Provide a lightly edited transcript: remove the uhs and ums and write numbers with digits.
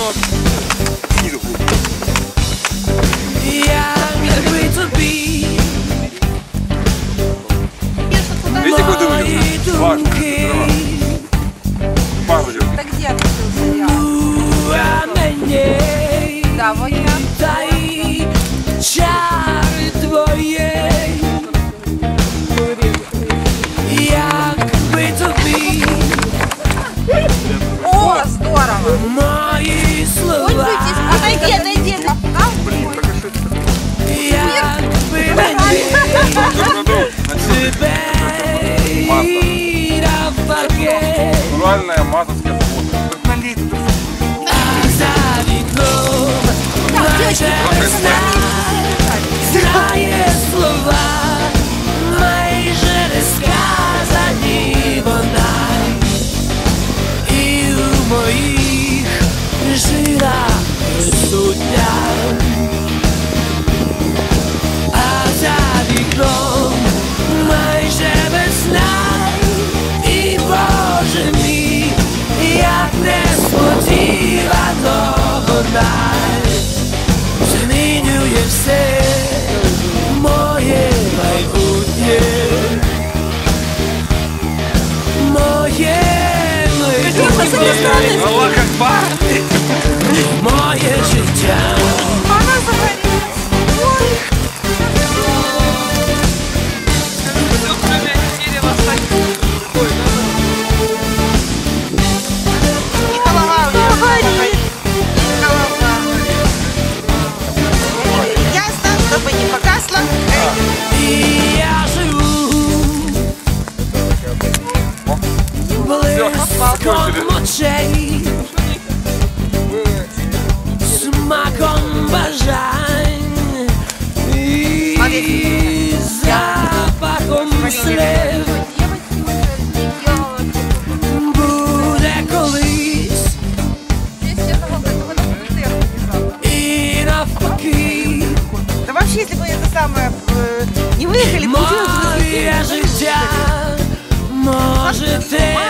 Якби тобі мої думки, Так где отключился я? а мені Да, вот я. та й чари твоєї. Якби тобі О, здорово! мої слова, Пользуйтесь, отойди, отойди. якби мені тебе навпаки, Натуральная мазовская фото. а за вікном наче весна знає слова, майже не сказані вона, і у моїх жилах присутня. А за вікном майже весна, і Боже мій, як несподівано вона змінює все моє майбутнє, моє майбутнє, Аллах Акбар! моє життя. Она загорелась. Ой. И голова у нее горит. И голова. Ясно, чтобы не погасла. І я живу блиском очей, смаком бажань і запахом слів. Буде колись і навпаки, Да вообще, если бы это самое не выехали, бы моє життя може те